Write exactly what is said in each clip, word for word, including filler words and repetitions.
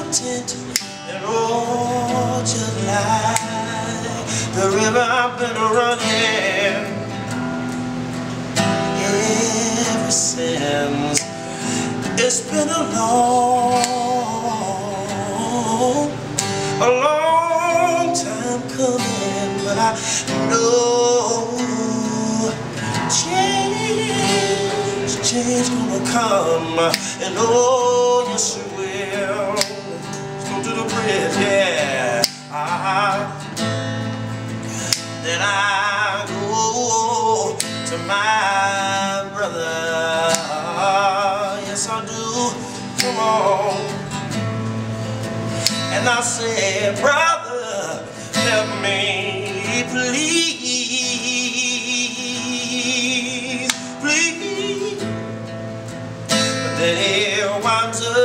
tent in old July. The river I've been running ever since. It's been a long, a long time coming, but I know change, change gonna come, and oh yes it will. Let's go to the bridge, yeah. Ah, then I go to my brother. Yes I do. Come on. And I said, brother, help me, please, please. But then he winds up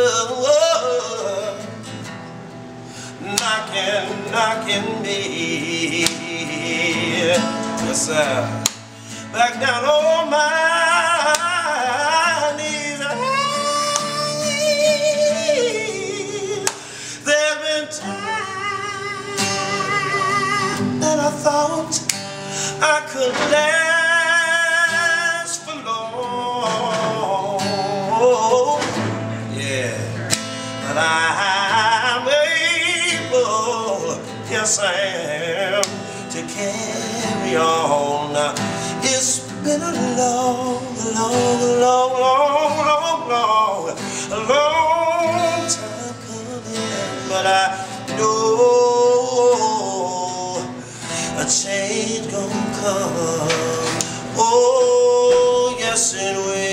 knocking, knocking me, yes sir, back down on my knees. There've been times that I thought I could last for long, yeah, but I'm able, yes I am, to carry on. It's been a long, long, long, long, long, long, a long time coming, but I know a change gonna come. Oh, yes it will.